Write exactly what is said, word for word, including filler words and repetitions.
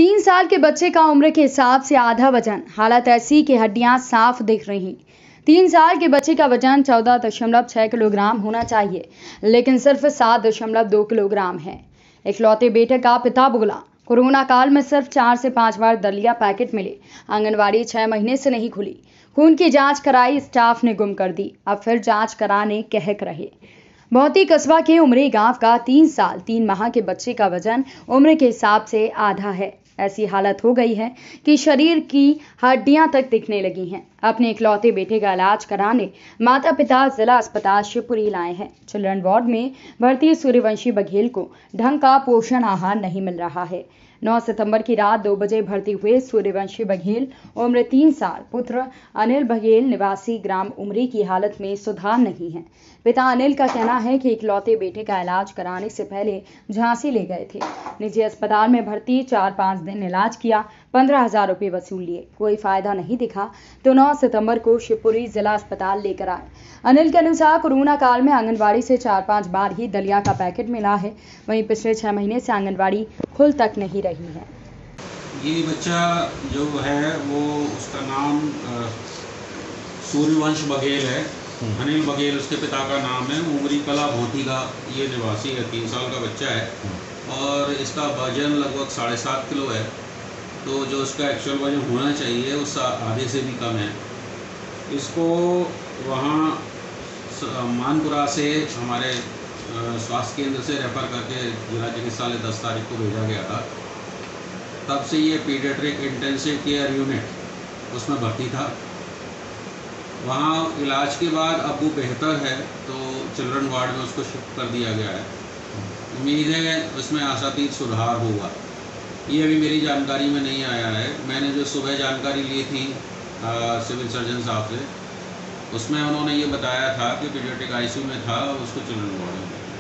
तीन साल के बच्चे का उम्र के हिसाब से आधा वजन, हालत ऐसी कि हड्डियां साफ दिख रही। तीन साल के बच्चे का वजन चौदह दशमलव छह किलोग्राम होना चाहिए, लेकिन सिर्फ सात दशमलव दो किलोग्राम है। इकलौते बेटे का पिता बोला, कोरोना काल में सिर्फ चार से पांच बार दलिया पैकेट मिले। आंगनवाड़ी छह महीने से नहीं खुली। खून की जांच कराई, स्टाफ ने गुम कर दी। अब फिर जांच कराने कहक रहे। भौती कस्बा के उमरी गांव का तीन साल तीन माह के बच्चे का वजन उम्र के हिसाब से आधा है। ऐसी हालत हो गई है कि शरीर की हड्डियां तक दिखने लगी हैं। अपने इकलौते बेटे का इलाज कराने माता पिता जिला अस्पताल शिवपुरी लाए हैं। चिल्ड्रन वार्ड में भर्ती सूर्यवंशी बघेल को ढंग का पोषण आहार नहीं मिल रहा है। नौ सितंबर की रात दो बजे भर्ती हुए सूर्यवंशी बघेल उम्र तीन साल पुत्र अनिल बघेल निवासी ग्राम उमरी की हालत में सुधार नहीं है। पिता अनिल का कहना है कि इकलौते बेटे का इलाज कराने से पहले झांसी ले गए थे। निजी अस्पताल में भर्ती चार पांच दिन इलाज किया, पंद्रह हजार रुपये वसूल लिए, कोई फायदा नहीं दिखा तो नौ सितंबर को शिवपुरी जिला अस्पताल लेकर आए। अनिल के अनुसार कोरोना काल में आंगनवाड़ी से चार पांच बार ही दलिया का पैकेट मिला है। वहीं पिछले छह महीने से आंगनवाड़ी खुल तक नहीं रही है। ये बच्चा जो है वो उसका नाम सूर्यवंश बघेल है। अनिल बघेल उसके पिता का नाम है। उमरी कला भोती का ये निवासी है। तीन साल का बच्चा है और इसका वजन लगभग साढ़े सात किलो है। तो जो उसका एक्चुअल वजन होना चाहिए उस आधे से भी कम है। इसको वहाँ मानपुरा से हमारे स्वास्थ्य केंद्र से रेफ़र करके जिला चिकित्सालय दस तारीख को भेजा गया था। तब से ये पीडियाट्रिक इंटेंसिव केयर यूनिट उसमें भर्ती था। वहाँ इलाज के बाद अब वो बेहतर है तो चिल्ड्रन वार्ड में उसको शिफ्ट कर दिया गया है। उम्मीद है उसमें आशातीत सुधार होगा। ये अभी मेरी जानकारी में नहीं आया है। मैंने जो सुबह जानकारी ली थी आ, सिविल सर्जन साहब से, उसमें उन्होंने ये बताया था कि पीडियाट्रिक आईसीयू में था, उसको चिल्ड्रन वार्ड में